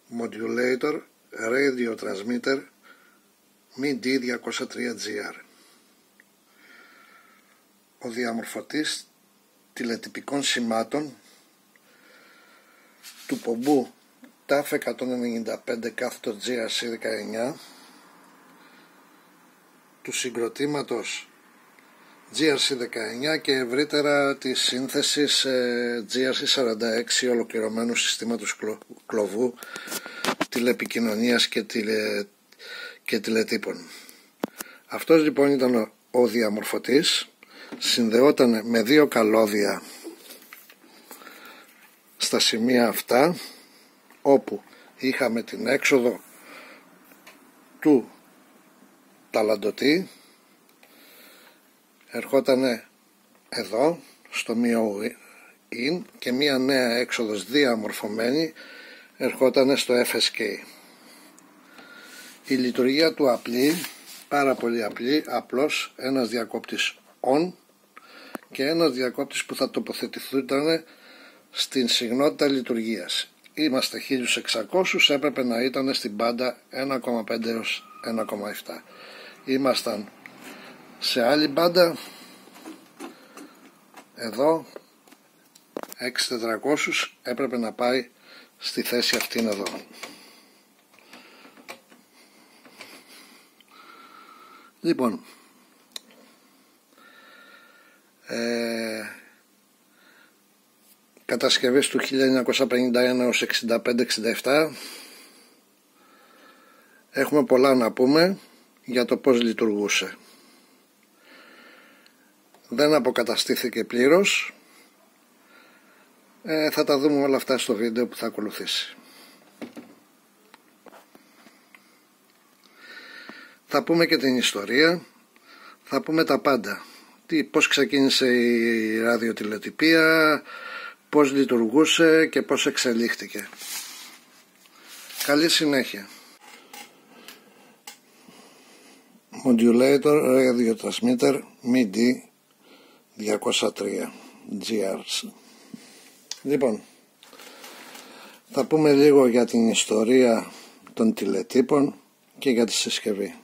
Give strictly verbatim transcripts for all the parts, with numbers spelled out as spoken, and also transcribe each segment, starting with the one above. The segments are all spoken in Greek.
Modulator Radio Transmitter μι ντι διακόσια τρία τζι αρ. Ο διαμορφωτής τηλετυπικών σημάτων του πομπού ταφ εκατόν ενενήντα πέντε κάθετο τζι αρ σι δεκαεννιά, του συγκροτήματος τζι αρ σι δεκαεννιά και ευρύτερα της σύνθεσης τζι αρ σι σαράντα έξι ολοκληρωμένου συστήματος κλωβού τηλεπικοινωνίας και, τηλε... και τηλετύπων. Αυτός λοιπόν ήταν ο, ο διαμορφωτής. Συνδεόταν με δύο καλώδια στα σημεία αυτά, όπου είχαμε την έξοδο του ταλαντωτή, ερχότανε εδώ στο μείο in και μία νέα έξοδος διαμορφωμένη ερχότανε στο εφ ες κέι. Η λειτουργία του απλή, πάρα πολύ απλή, απλώς ένας διακόπτης on και ένας διακόπτης που θα τοποθετηθούνταν στην συγνότητα λειτουργίας. Είμαστε χίλια εξακόσια, έπρεπε να ήταν στην μπάντα ένα κόμμα πέντε έως ένα κόμμα επτά. Ήμασταν σε άλλη μπάντα, εδώ έξι χιλιάδες τετρακόσια, έπρεπε να πάει στη θέση αυτήν εδώ. Λοιπόν, ε, κατασκευές του χίλια εννιακόσια πενήντα ένα έως εξήντα πέντε εξήντα επτά. Έχουμε πολλά να πούμε για το πώς λειτουργούσε. Δεν αποκαταστήθηκε πλήρως. ε, Θα τα δούμε όλα αυτά στο βίντεο που θα ακολουθήσει. Θα πούμε και την ιστορία, θα πούμε τα πάντα. Τι, πώς ξεκίνησε η ραδιοτηλετυπία, πώς λειτουργούσε και πώς εξελίχθηκε. Καλή συνέχεια. Modulator Radio Transmitter μι ντι διακόσια τρία τζι αρ. Λοιπόν, θα πούμε λίγο για την ιστορία των τηλετύπων και για τη συσκευή.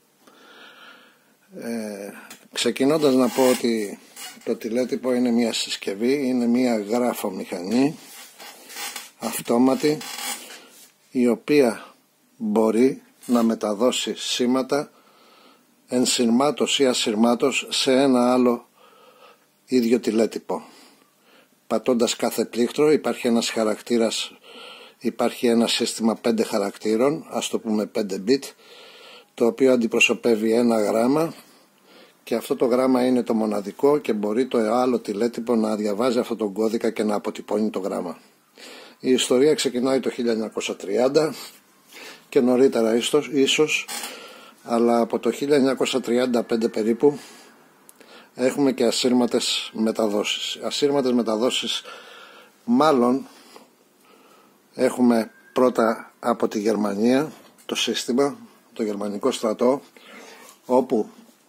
Ε, ξεκινώντας να πω ότι το τηλέτυπο είναι μια συσκευή, είναι μια γράφομηχανή αυτόματη, η οποία μπορεί να μεταδώσει σήματα ενσυρμάτως ή ασυρμάτως σε ένα άλλο ίδιο τηλέτυπο. Πατώντας κάθε πλήκτρο υπάρχει ένας χαρακτήρας, υπάρχει ένα σύστημα πέντε χαρακτήρων, ας το πούμε πέντε bit, το οποίο αντιπροσωπεύει ένα γράμμα, και αυτό το γράμμα είναι το μοναδικό και μπορεί το άλλο τηλέτυπο να διαβάζει αυτόν τον κώδικα και να αποτυπώνει το γράμμα. Η ιστορία ξεκινάει το χίλια εννιακόσια τριάντα και νωρίτερα ίσως, ίσως αλλά από το χίλια εννιακόσια τριάντα πέντε περίπου έχουμε και ασύρματες μεταδόσεις. Ασύρματες μεταδόσεις μάλλον έχουμε πρώτα από τη Γερμανία, το σύστημα, το γερμανικό στρατό, όπου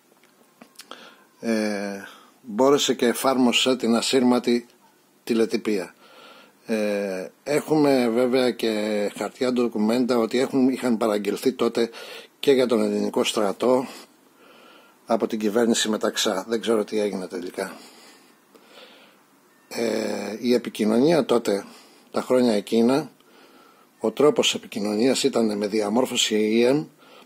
ε, μπόρεσε και εφάρμοσε την ασύρματη τηλετυπία. Ε, έχουμε βέβαια και χαρτιά ντοκουμέντα ότι έχουν, είχαν παραγγελθεί τότε και για τον ελληνικό στρατό από την κυβέρνηση Μεταξά. Δεν ξέρω τι έγινε τελικά. Ε, η επικοινωνία τότε, τα χρόνια εκείνα, ο τρόπος επικοινωνίας ήταν με διαμόρφωση έι εμ,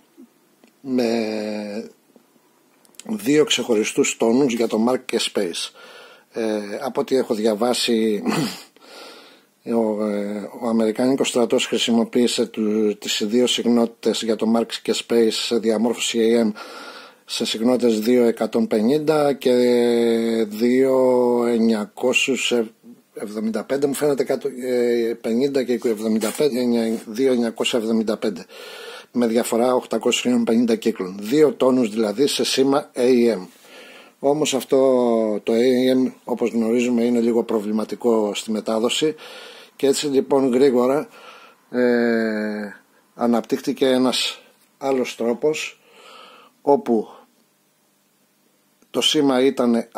με δύο ξεχωριστούς τόνους για το Mark και Space. Ε, από ό,τι έχω διαβάσει, ο, ε, ο Αμερικάνικος στρατός χρησιμοποίησε του, τις δύο συγνότητες για το Mark και Space σε διαμόρφωση έι εμ σε συγνότητες δύο χιλιάδες εκατόν πενήντα και δύο χιλιάδες εννιακόσια εβδομήντα πέντε, μου φαίνεται πενήντα και εβδομήντα πέντε, δύο χιλιάδες εννιακόσια εβδομήντα πέντε, με διαφορά οκτακόσια πενήντα κύκλων, δύο τόνους δηλαδή σε σήμα έι εμ. Όμως αυτό το έι εμ, όπως γνωρίζουμε, είναι λίγο προβληματικό στη μετάδοση, και έτσι λοιπόν γρήγορα ε, αναπτύχθηκε ένας άλλος τρόπος, όπου το σήμα ήταν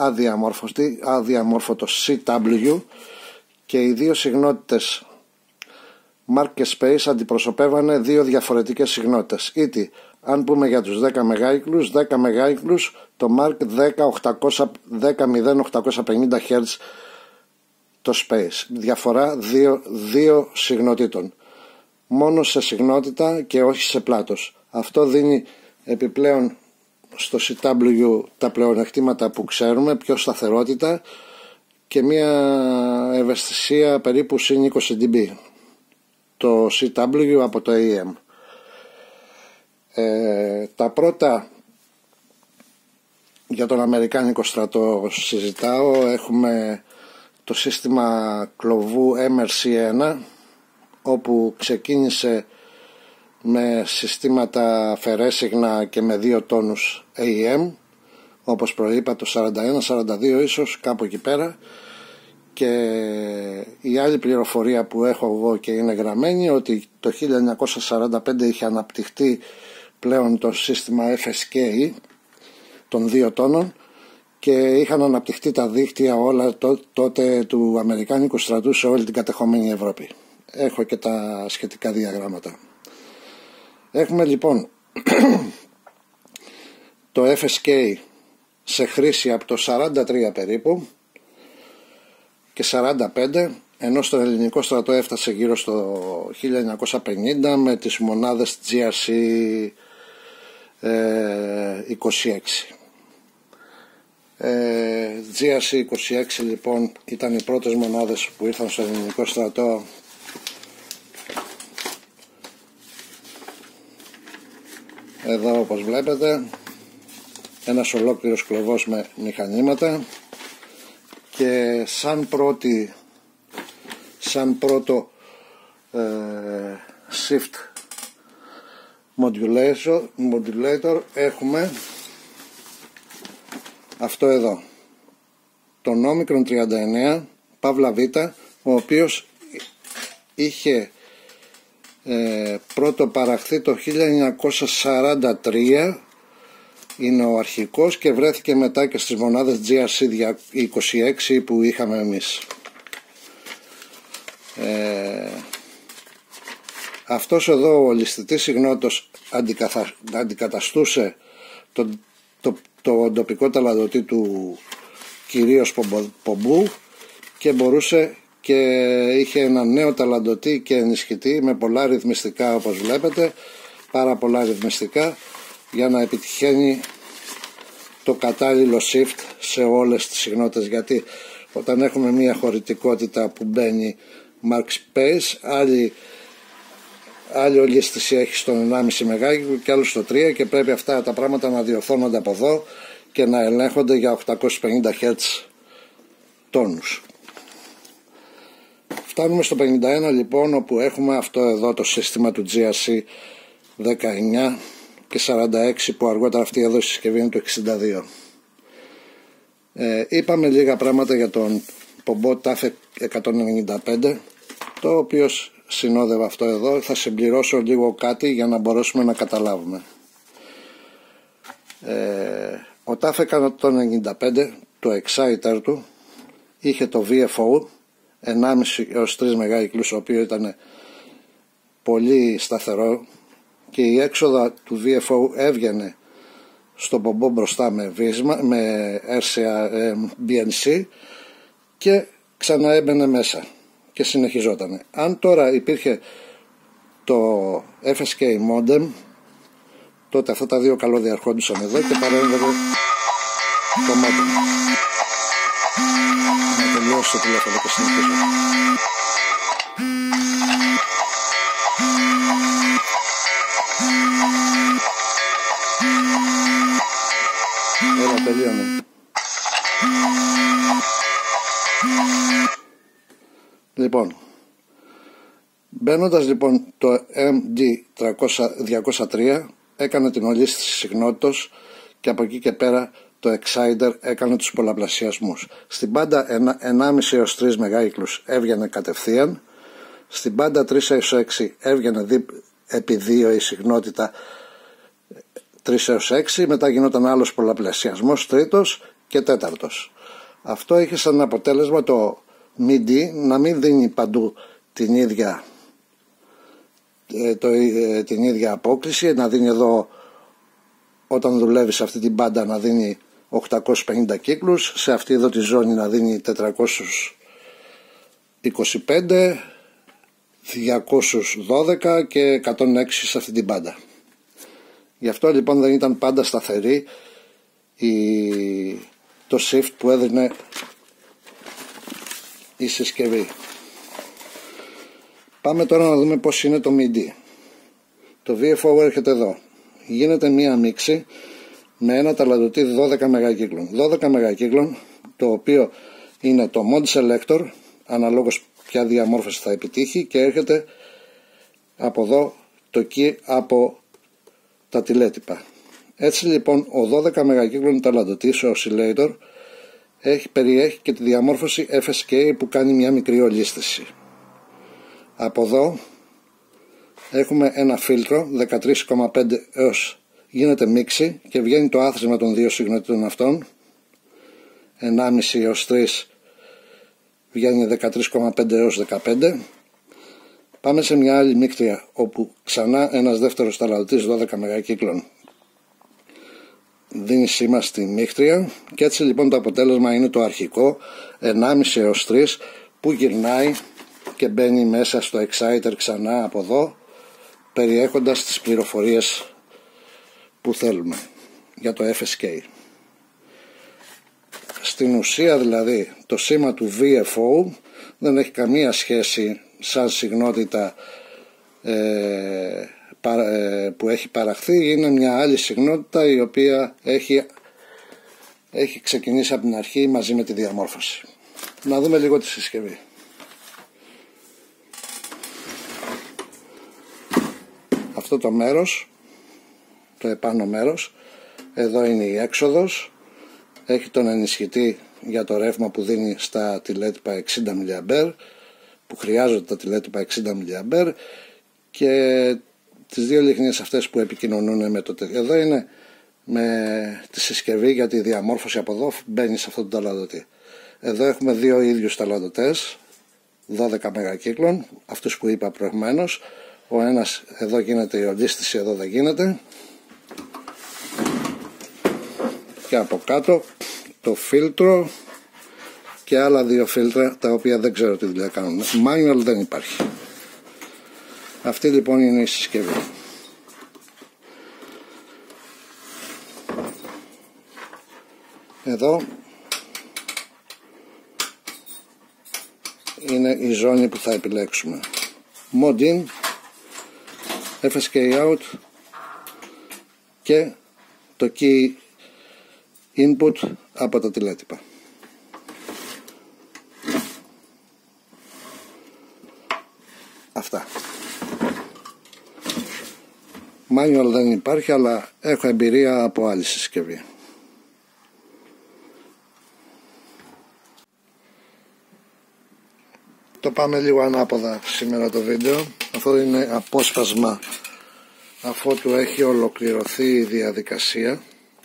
αδιαμόρφωτο σι ντάμπλιου και οι δύο συγνότητες Mark και Space αντιπροσωπεύανε δύο διαφορετικές συχνότητες. Ήτι, αν πούμε για τους δέκα μεγάικλους, δέκα μεγάικλους το Mark, δέκα χιλιάδες οκτακόσια πενήντα Hz το Space. Διαφορά δύο, δύο συγνωτήτων. Μόνο σε συγνότητα και όχι σε πλάτος. Αυτό δίνει επιπλέον στο σι ντάμπλιου τα πλεονεκτήματα που ξέρουμε, πιο σταθερότητα και μια ευαισθησία περίπου συν είκοσι δB το σι ντάμπλιου από το έι εμ. Ε, τα πρώτα για τον Αμερικάνικο στρατό συζητάω. Έχουμε το σύστημα κλωβού εμ αρ σι ένα, όπου ξεκίνησε με συστήματα φερέσυγνα και με δύο τόνους έι εμ, όπως προείπα το σαράντα ένα σαράντα δύο ίσως, κάπου εκεί πέρα. Και η άλλη πληροφορία που έχω εγώ και είναι γραμμένη, ότι το χίλια εννιακόσια σαράντα πέντε είχε αναπτυχθεί πλέον το σύστημα εφ ες κέι των δύο τόνων και είχαν αναπτυχθεί τα δίκτυα όλα τότε του Αμερικάνικου στρατού σε όλη την κατεχόμενη Ευρώπη. Έχω και τα σχετικά διαγράμματα. Έχουμε λοιπόν το εφ ες κέι σε χρήση από το σαράντα τρία περίπου και σαράντα πέντε, ενώ στον ελληνικό στρατό έφτασε γύρω στο χίλια εννιακόσια πενήντα με τις μονάδες τζι αρ σι είκοσι έξι. Ε, τζι αρ σι είκοσι έξι λοιπόν ήταν οι πρώτες μονάδες που ήρθαν στο ελληνικό στρατό. Εδώ όπως βλέπετε ένας ολόκληρος κλωβός με μηχανήματα και σαν πρώτη σαν πρώτο ε, shift modulator, modulator έχουμε αυτό εδώ, τον Omicron τριάντα εννέα Παύλα Β, ο οποίος είχε ε, πρώτο παραχθεί το χίλια εννιακόσια σαράντα τρία, είναι ο αρχικός, και βρέθηκε μετά και στις μονάδες τζι αρ σι είκοσι έξι που είχαμε εμείς. Ε, αυτός εδώ ο ληστητής συγνώτος αντικαθα, αντικαταστούσε το, το, το τοπικό ταλαντωτή του κυρίως Πομπού και μπορούσε και είχε ένα νέο ταλαντωτή και ενισχυτή με πολλά ρυθμιστικά, όπως βλέπετε, πάρα πολλά ρυθμιστικά, για να επιτυχαίνει το κατάλληλο shift σε όλες τις συχνότητες, γιατί όταν έχουμε μια χωρητικότητα που μπαίνει Mark Space, άλλη, άλλη ολίσθηση έχει στον ενάμιση μεγάκυκλο και άλλο στο τρία, και πρέπει αυτά τα πράγματα να διορθώνονται από εδώ και να ελέγχονται για οκτακόσια πενήντα Hz τόνους. Φτάνουμε στο πενήντα ένα λοιπόν, όπου έχουμε αυτό εδώ το σύστημα του τζι αρ σι δεκαεννιά και σαράντα έξι, που αργότερα αυτή εδώ η συσκευή είναι το εξήντα δύο. Ε, είπαμε λίγα πράγματα για τον Πομπό ταφ εκατόν ενενήντα πέντε, το οποίο συνόδευε αυτό εδώ. Θα συμπληρώσω λίγο κάτι για να μπορέσουμε να καταλάβουμε. Ε, ο ταφ εκατόν ενενήντα πέντε, το exciter του, είχε το βι εφ ο ενάμιση έως τρία μεγάκυκλους, ο οποίο ήταν πολύ σταθερό, και η έξοδα του βι εφ ο έβγαινε στο πομπό μπροστά με, βίσμα, με αρ σι μπι εν σι και ξανά έμπαινε μέσα και συνεχιζόταν. Αν τώρα υπήρχε το εφ ες κέι modem, τότε αυτά τα δύο καλώδια ερχόντουσαν εδώ και παρέμβαινε το modem. Να τελειώσω το τηλέφωνο και συνεχίζω. Έλα, τελείωνε. Λοιπόν, μπαίνοντας λοιπόν το εμ ντι διακόσια τρία έκανε την ολίσθηση συχνότητος, και από εκεί και πέρα το Exciter έκανε τους πολλαπλασιασμούς. Στην πάντα ενάμιση έως τρία μεγάκυκλους έβγαινε κατευθείαν, στην πάντα τρία έως έξι έβγαινε δι, επί δύο η συχνότητα τρία έως έξι, μετά γινόταν άλλος πολλαπλασιασμός, τρίτος και τέταρτος. Αυτό είχε σαν αποτέλεσμα το μίντι να μην δίνει παντού την ίδια ε, το, ε, την ίδια απόκριση, να δίνει εδώ, όταν δουλεύει σε αυτή την μπάντα, να δίνει οκτακόσιους πενήντα κύκλους, σε αυτή εδώ τη ζώνη να δίνει τετρακόσιους είκοσι πέντε, διακόσιους δώδεκα και εκατόν έξι σε αυτή την μπάντα. Γι' αυτό λοιπόν δεν ήταν πάντα σταθερή η, το shift που έδινε η συσκευή. Πάμε τώρα να δούμε πώς είναι το μίντι. Το βι εφ ο έρχεται εδώ. Γίνεται μία μίξη με ένα ταλαντωτή δώδεκα μεγακύκλων. δώδεκα μεγακύκλων, το οποίο είναι το mod selector, αναλόγως ποια διαμόρφωση θα επιτύχει, και έρχεται από εδώ το key από τα τηλέτυπα. Έτσι λοιπόν ο δώδεκα μεγακύκλων ταλαντωτής, ο oscillator, έχει, περιέχει και τη διαμόρφωση εφ ες κέι που κάνει μια μικρή ολίσθηση. Από εδώ έχουμε ένα φίλτρο δεκατρία κόμμα πέντε έως γίνεται μίξη και βγαίνει το άθροισμα των δύο συγνωτήτων αυτών, ενάμιση έως τρεις βγαίνει δεκατρία κόμμα πέντε έως δεκαπέντε. Πάμε σε μια άλλη μίκτρια όπου ξανά ένας δεύτερος ταλαντωτής δώδεκα μεγακύκλων δίνει σήμα στη μίκτρια, και έτσι λοιπόν το αποτέλεσμα είναι το αρχικό ενάμιση έως τρεις που γυρνάει και μπαίνει μέσα στο exciter ξανά από εδώ, περιέχοντας τις πληροφορίες που θέλουμε για το εφ ες κέι. Στην ουσία δηλαδή το σήμα του βι εφ ο δεν έχει καμία σχέση σαν συγνότητα ε, παρα, ε, που έχει παραχθεί. Είναι μια άλλη συγνότητα η οποία έχει, έχει ξεκινήσει από την αρχή μαζί με τη διαμόρφωση. Να δούμε λίγο τη συσκευή. Αυτό το μέρος, το επάνω μέρος, εδώ είναι η έξοδος, έχει τον ενισχυτή για το ρεύμα που δίνει στα τηλέτυπα εξήντα μιλιαμπέρ, που χρειάζονται τα τηλέτυπα εξήντα μιλιαμπέρ, και τις δύο λιχνίες αυτές που επικοινωνούν με το τέτοιο. Εδώ είναι με τη συσκευή για τη διαμόρφωση, από εδώ μπαίνει σε αυτό το ταλαντωτή. Εδώ έχουμε δύο ίδιους ταλαντωτές δώδεκα μεγακύκλων, αυτούς που είπα προηγουμένως. Ο ένας εδώ γίνεται η ολίσθηση, εδώ δεν γίνεται. Και από κάτω το φίλτρο και άλλα δύο φίλτρα, τα οποία δεν ξέρω τι δουλειά κάνουν. Manual δεν υπάρχει. Αυτή λοιπόν είναι η συσκευή. Εδώ είναι η ζώνη που θα επιλέξουμε. Mod in, εφ ες κέι out και το key input από τα τηλέτυπα. Αυτά. Manual δεν υπάρχει, αλλά έχω εμπειρία από άλλη συσκευή. Το πάμε λίγο ανάποδα σήμερα το βίντεο. Αυτό είναι απόσπασμα αφότου έχει ολοκληρωθεί η διαδικασία,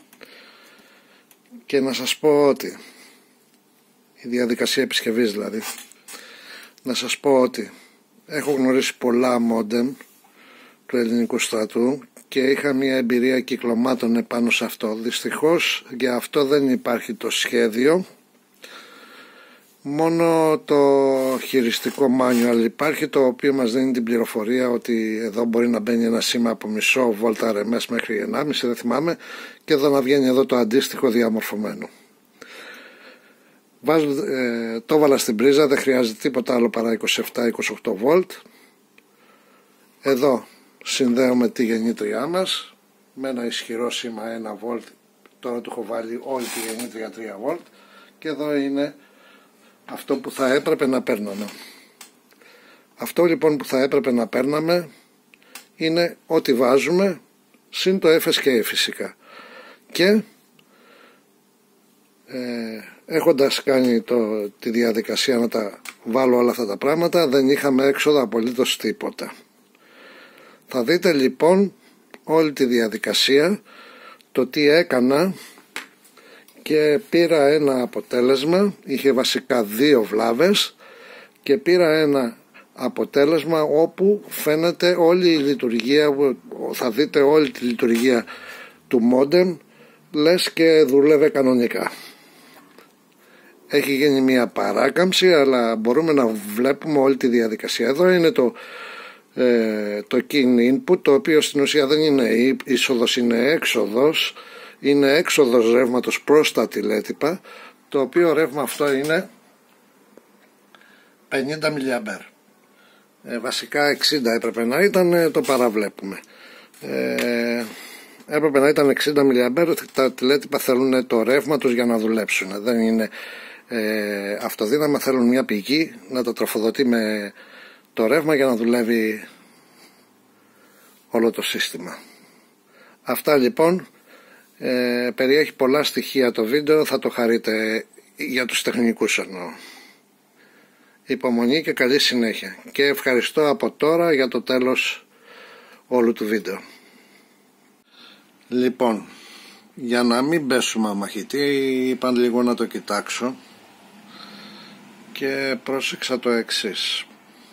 και να σας πω ότι η διαδικασία επισκευής δηλαδή να σας πω ότι έχω γνωρίσει πολλά μόντεμ του ελληνικού στρατού και είχα μια εμπειρία κυκλωμάτων επάνω σε αυτό. Δυστυχώς για αυτό δεν υπάρχει το σχέδιο, μόνο το χειριστικό manual υπάρχει, το οποίο μας δίνει την πληροφορία ότι εδώ μπορεί να μπαίνει ένα σήμα από μισό βόλτα αρ εμ ες μέχρι ενάμιση, δεν θυμάμαι, και εδώ να βγαίνει εδώ το αντίστοιχο διαμορφωμένο. Βάζω, ε, το βάλα στην πρίζα, δεν χρειάζεται τίποτα άλλο παρά είκοσι επτά είκοσι οκτώ βολτ. Εδώ συνδέουμε τη γεννήτριά μας με ένα ισχυρό σήμα ένα βολτ. Τώρα του έχω βάλει όλη τη γεννήτρια τρία βολτ, και εδώ είναι αυτό που θα έπρεπε να παίρναμε. Αυτό λοιπόν που θα έπρεπε να παίρναμε είναι ό,τι βάζουμε συν το εφ ες κέι φυσικά. Και ε, έχοντας κάνει το, τη διαδικασία να τα βάλω όλα αυτά τα πράγματα, δεν είχαμε έξοδα απολύτως τίποτα. Θα δείτε λοιπόν όλη τη διαδικασία, το τι έκανα, και πήρα ένα αποτέλεσμα. Είχε βασικά δύο βλάβες και πήρα ένα αποτέλεσμα όπου φαίνεται όλη η λειτουργία, θα δείτε όλη τη λειτουργία του μόντεμ λες και δούλευε κανονικά. Έχει γίνει μια παράκαμψη, αλλά μπορούμε να βλέπουμε όλη τη διαδικασία. Εδώ είναι το, ε, το key input, το οποίο στην ουσία δεν είναι είσοδος, είναι έξοδος. Είναι έξοδος ρεύματος προς τα τηλέτυπα, το οποίο ρεύμα αυτό είναι πενήντα μιλιαμπέρ. Ε, βασικά εξήντα έπρεπε να ήταν, το παραβλέπουμε. Ε, έπρεπε να ήταν εξήντα μιλιαμπέρ. Τα τηλέτυπα θέλουν το ρεύμα τους για να δουλέψουν. Δεν είναι ε, αυτοδύναμα, θέλουν μια πηγή να το τροφοδοτεί με το ρεύμα για να δουλεύει όλο το σύστημα. Αυτά λοιπόν. Ε, περιέχει πολλά στοιχεία το βίντεο, θα το χαρείτε, για τους τεχνικούς εννοώ. Υπομονή και καλή συνέχεια, και ευχαριστώ από τώρα για το τέλος όλου του βίντεο. Λοιπόν, για να μην πέσουμε αμαχητή, είπα λίγο να το κοιτάξω και πρόσεξα το εξής.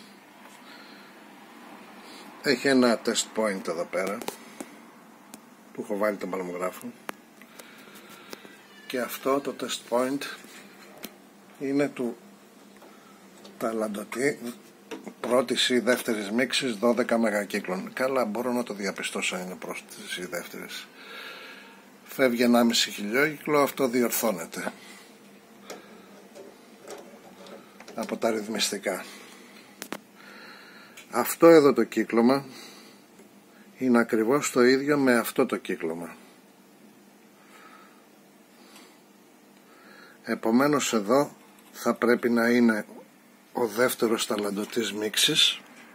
Έχει ένα test point εδώ πέρα που έχω βάλει τον παλμογράφο, και αυτό το test point είναι του ταλαντωτή πρώτης ή δεύτερης μίξης δώδεκα μεγακύκλων. Καλά, μπορώ να το διαπιστώσω είναι πρώτης ή δεύτερης. Φεύγει ενάμιση χιλιόκυκλο, αυτό διορθώνεται από τα ρυθμιστικά. Αυτό εδώ το κύκλωμα είναι ακριβώς το ίδιο με αυτό το κύκλωμα. Επομένως εδώ θα πρέπει να είναι ο δεύτερος ταλαντωτής μίξης.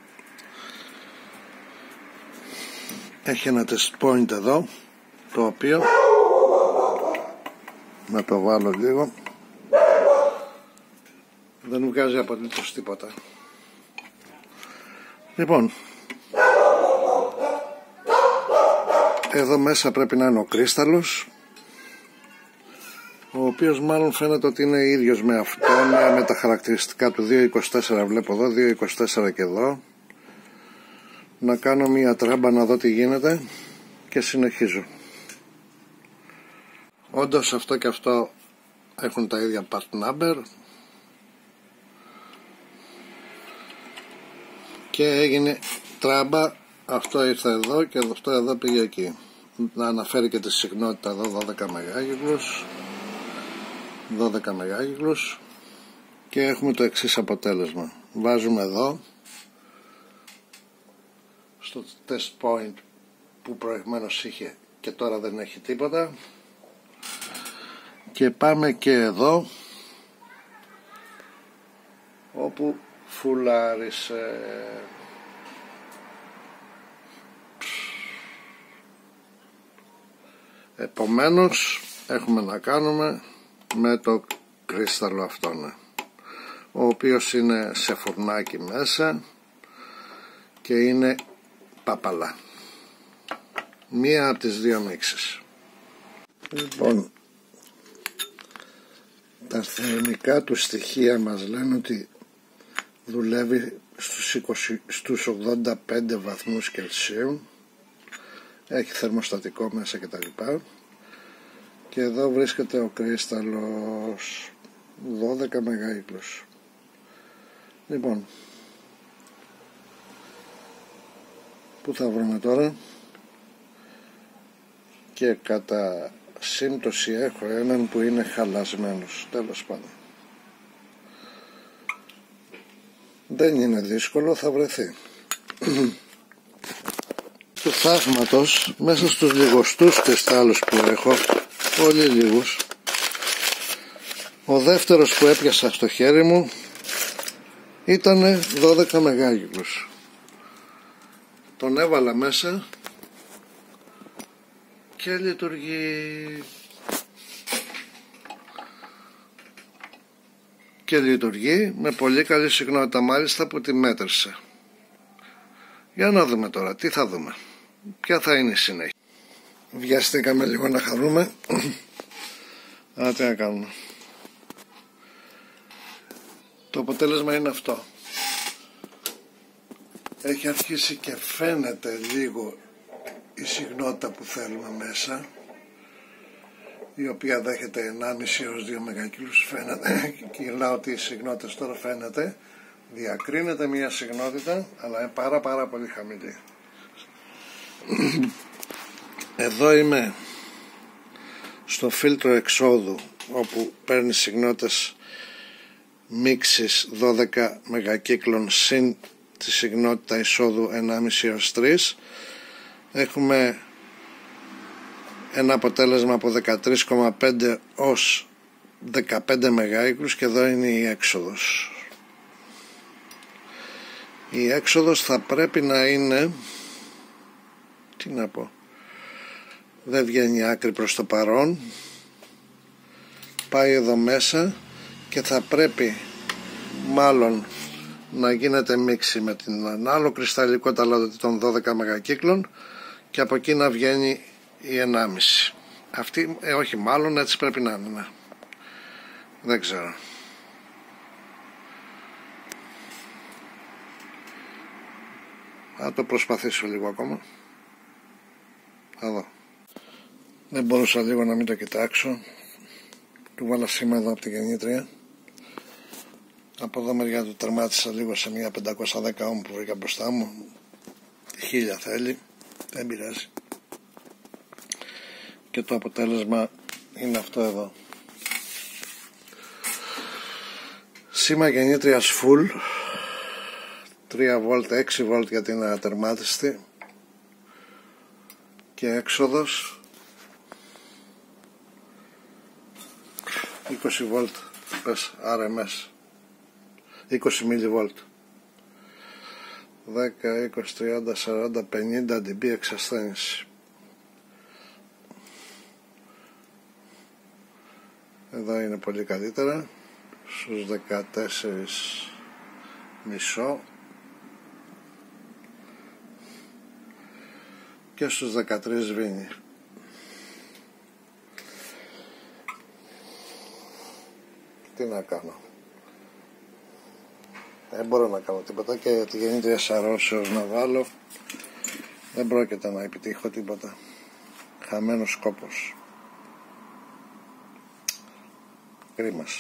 Έχει ένα test point εδώ, το οποίο να το βάλω λίγο, δεν βγάζει απολύτως τίποτα. Λοιπόν, εδώ μέσα πρέπει να είναι ο κρίσταλος, ο οποίος μάλλον φαίνεται ότι είναι ίδιος με αυτόν, με τα χαρακτηριστικά του δύο είκοσι τέσσερα. Βλέπω εδώ δύο είκοσι τέσσερα και εδώ. Να κάνω μία τράμπα να δω τι γίνεται και συνεχίζω. Όντως αυτό και αυτό έχουν τα ίδια part number και έγινε τράμπα. Αυτό ήρθε εδώ και αυτό εδώ πήγε εκεί. Να αναφέρει και τη συχνότητα εδώ, δώδεκα μεγάκυκλους, δώδεκα μεγάκυκλους, και έχουμε το εξής αποτέλεσμα. Βάζουμε εδώ στο test point που προηγουμένως είχε και τώρα δεν έχει τίποτα, και πάμε και εδώ όπου φουλάρισε. Επομένως έχουμε να κάνουμε με το κρίσταλο αυτόν, ο οποίος είναι σε φουρνάκι μέσα και είναι παπαλά. Μία από τις δύο μίξεις. Λοιπόν, τα θερμικά του στοιχεία μας λένε ότι δουλεύει στους, είκοσι, στους ογδόντα πέντε βαθμούς Κελσίου, έχει θερμοστατικό μέσα κτλ. Και εδώ βρίσκεται ο κρίσταλος, δώδεκα μεγάκυκλους. Λοιπόν, πού θα βρούμε τώρα? Και κατά σύμπτωση έχω έναν που είναι χαλασμένος. Τέλος πάντων, δεν είναι δύσκολο, θα βρεθεί. Του θαύματος, μέσα στους λιγοστούς κρυστάλλους που έχω, πολύ λίγους, ο δεύτερος που έπιασα στο χέρι μου ήταν δώδεκα μεγάκυκλους. Τον έβαλα μέσα και λειτουργεί. Και λειτουργεί με πολύ καλή συχνότητα, μάλιστα που τη μέτρησε. Για να δούμε τώρα, τι θα δούμε, ποια θα είναι η συνέχεια. Βιαστήκαμε λίγο να χαρούμε. Α, τι να κάνουμε. Το αποτέλεσμα είναι αυτό. έχει αρχίσει και φαίνεται λίγο η συγνότητα που θέλουμε μέσα, η οποία δέχεται ενάμιση έως δύο μεγακύλους. Φαίνεται, κυλάω ότι οι συγνότητες τώρα φαίνεται, διακρίνεται μια συγνότητα, αλλά είναι πάρα πάρα πολύ χαμηλή. Εδώ είμαι στο φίλτρο εξόδου, όπου παίρνει συγνότητες μίξης δώδεκα μεγακύκλων συν τη συγνότητα εισόδου ενάμιση έως τρία. Έχουμε ένα αποτέλεσμα από δεκατρία κόμμα πέντε ως δεκαπέντε μεγάκυκλους και εδώ είναι η έξοδος. Η έξοδος θα πρέπει να είναι, τι να πω, δεν βγαίνει άκρη προς το παρόν, πάει εδώ μέσα και θα πρέπει μάλλον να γίνεται μίξη με την άλλο κρυσταλλικό ταλάδι των δώδεκα μεγακύκλων και από εκεί να βγαίνει η ενάμιση. Αυτή, ε, όχι μάλλον έτσι πρέπει να είναι, ναι. Δεν ξέρω. Θα το προσπαθήσω λίγο ακόμα. Θα δω. Δεν μπορούσα λίγο να μην το κοιτάξω. Του βάλα σήμα εδώ από τη γεννήτρια. Από εδώ μεριά του τερμάτισα λίγο σε μια πεντακόσια δέκα όμ που βρήκα μπροστά μου. Χίλια θέλει. Δεν πειράζει. Και το αποτέλεσμα είναι αυτό εδώ. Σήμα γεννήτριας full, τρία βολτ, έξι βολτ γιατί είναι ατερμάτιστη, και έξοδος είκοσι βολτ, πες αρ εμ ες, είκοσι μιλιβόλτ, δέκα, είκοσι, τριάντα, σαράντα, πενήντα ντι μπι εξασθένηση. Εδώ είναι πολύ καλύτερα, στους δεκατέσσερα μισό και στους δεκατρία σβήνει. Τι να κάνω, δεν μπορώ να κάνω τίποτα και τη γεννήτρια σαρώσεως να βάλω δεν πρόκειται να επιτύχω τίποτα. Χαμένος σκόπος. Κρίμας.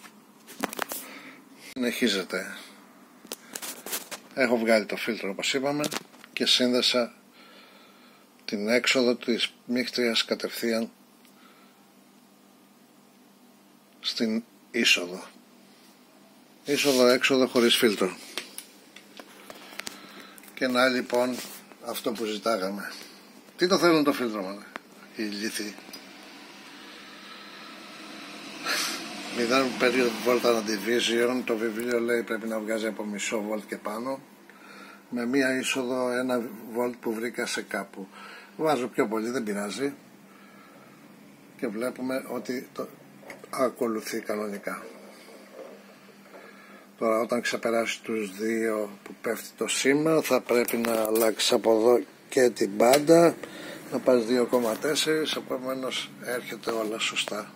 Συνεχίζεται. Έχω βγάλει το φίλτρο όπως είπαμε και σύνδεσα την έξοδο της μίχτριας κατευθείαν στην είσοδο. Είσοδο έξοδο χωρίς φίλτρο. Και να λοιπόν αυτό που ζητάγαμε. Τι το θέλουν το φίλτρο μας, οι ηλίθιοι. μηδέν κόμμα πέντε βολτ anti-vision, το βιβλίο λέει πρέπει να βγάζει από μισό βολτ και πάνω, με μία είσοδο ένα βολτ που βρήκα σε κάπου. Βάζω πιο πολύ, δεν πειράζει, και βλέπουμε ότι το ακολουθεί κανονικά. Τώρα όταν ξεπεράσει τους δύο που πέφτει το σήμα θα πρέπει να αλλάξει από εδώ και την μπάντα, να πας δύο κόμμα τέσσερα, επομένως έρχεται όλα σωστά.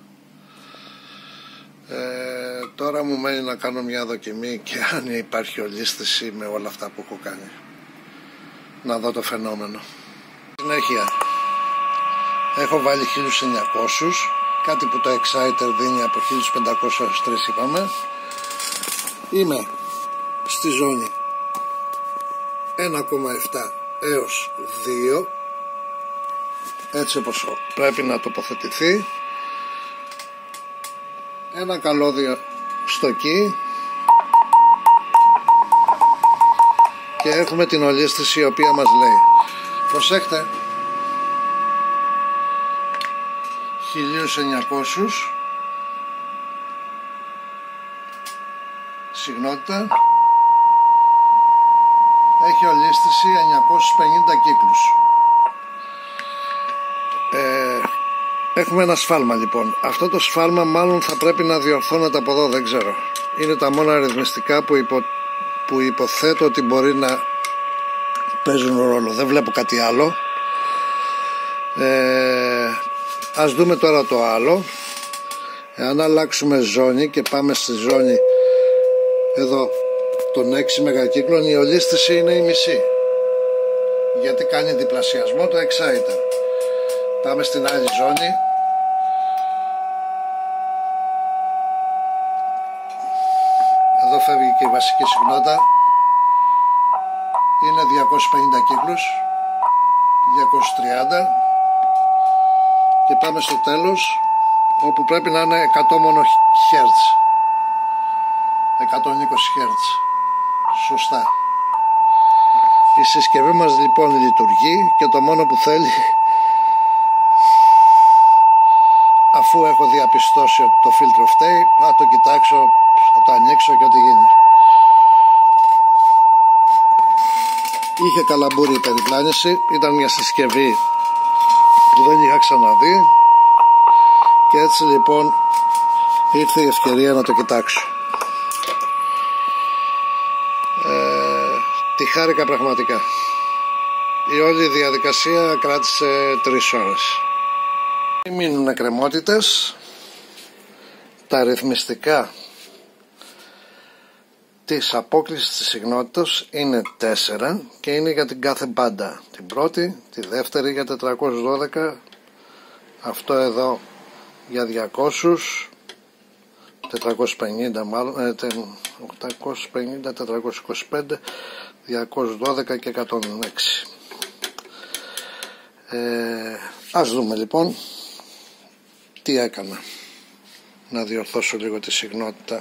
Ε, τώρα μου μένει να κάνω μια δοκιμή και αν υπάρχει ολίσθηση με όλα αυτά που έχω κάνει, να δω το φαινόμενο. Συνέχεια έχω βάλει χίλια εννιακόσια, κάτι που το Exciter δίνει από χίλια πεντακόσια έως τρία είπαμε. Είμαι στη ζώνη ένα κόμμα επτά έως δύο, έτσι όπως πρέπει να τοποθετηθεί. Ένα καλώδιο στο εκεί και έχουμε την ολίσθηση η οποία μας λέει, προσέχτε, χίλια εννιακόσια συγνότητα, έχει ολίσθηση εννιακόσιους πενήντα κύκλους. ε, Έχουμε ένα σφάλμα λοιπόν. Αυτό το σφάλμα μάλλον θα πρέπει να διορθώνεται από εδώ, δεν ξέρω. Είναι τα μόνα αριθμιστικά που, υπο, που υποθέτω ότι μπορεί να παίζουν ρόλο. Δεν βλέπω κάτι άλλο. Ε, ας δούμε τώρα το άλλο. Εάν αλλάξουμε ζώνη και πάμε στη ζώνη εδώ των έξι μεγακύκλων η ολίσθηση είναι η μισή, γιατί κάνει διπλασιασμό το exciter. Πάμε στην άλλη ζώνη. Εδώ φεύγει και η βασική συχνότητα. Είναι διακόσιους πενήντα κύκλους, διακόσιους τριάντα, και πάμε στο τέλος, όπου πρέπει να είναι εκατό μόνο χερτζ, εκατόν είκοσι χερτζ. Σωστά. Η συσκευή μας λοιπόν λειτουργεί, και το μόνο που θέλει, αφού έχω διαπιστώσει ότι το φίλτρο φταίει, θα το κοιτάξω, θα το ανοίξω και ό,τι γίνει. Είχε καλαμπούρι η περιπλάνηση, ήταν μια συσκευή που δεν είχα ξαναδεί, και έτσι λοιπόν ήρθε η ευκαιρία να το κοιτάξω. Ε, τη χάρηκα πραγματικά. Η όλη διαδικασία κράτησε τρεις ώρες. Μην μείνουν εκκρεμότητες. Τα ρυθμιστικά της απόκλησης της συχνότητας είναι τέσσερα και είναι για την κάθε μπάντα. Την πρώτη, τη δεύτερη για τετρακόσιους δώδεκα, αυτό εδώ για διακόσιους, τετρακόσιους πενήντα μάλλον, ε, οκτακόσιους πενήντα, τετρακόσιους είκοσι πέντε, διακόσιους δώδεκα και εκατόν έξι. Ε, ας δούμε λοιπόν τι έκανα. Να διορθώσω λίγο τη συχνότητα.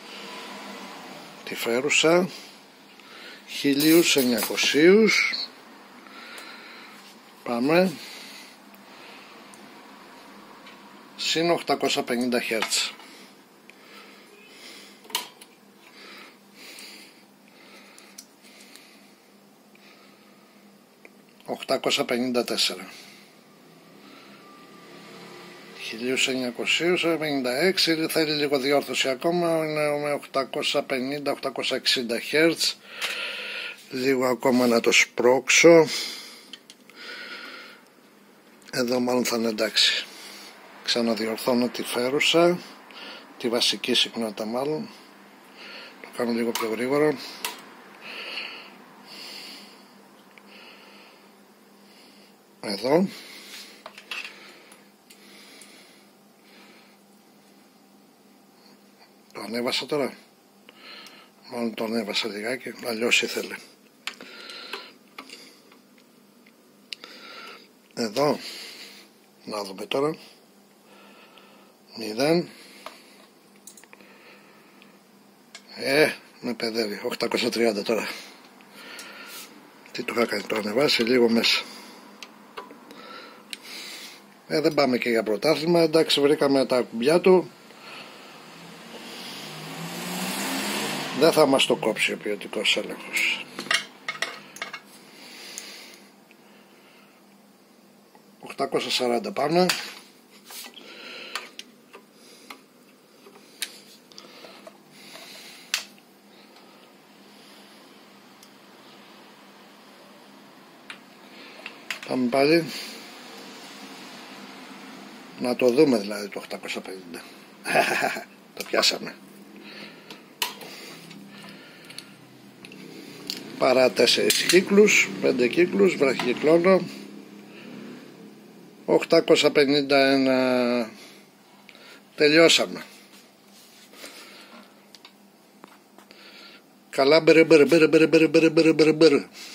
Τη φέρουσα χίλια εννιακόσια. Πάμε συν οκτακόσια πενήντα χερτζ. οκτακόσια πενήντα τέσσερα. χίλια εννιακόσια πενήντα έξι, θέλει λίγο διόρθωση ακόμα, είναι με οκτακόσια πενήντα οκτακόσια εξήντα χερτζ. Λίγο ακόμα να το σπρώξω. Εδώ μάλλον θα είναι εντάξει. Ξαναδιορθώνω τη φέρουσα, τη βασική συχνότητα μάλλον. Το κάνω λίγο πιο γρήγορα. Εδώ. Το ανέβασα τώρα. Μάλλον το ανέβασα λιγάκι, αλλιώς ήθελε. Εδώ. Να δούμε τώρα. Μηδέν. Ε, με παιδεύει. οκτακόσια τριάντα τώρα. Τι του είχα κάνει, το ανεβάσει λίγο μέσα. Ε, δεν πάμε και για πρωτάθλημα. Εντάξει, βρήκαμε τα κουμπιά του. Δεν θα μας το κόψει ο ποιοτικός έλεγχος. οκτακόσια σαράντα πάμε. Πάμε πάλι. Να το δούμε δηλαδή το οκτακόσια πενήντα. Το πιάσαμε. Παρά τέσσερις κύκλους, πέντε κύκλους, βραχυκυκλώνω. οκτακόσια πενήντα ένα. Τελειώσαμε. Καλά μπρε μπρε μπρε μπρε μπρε μπρε μπρε μπρε.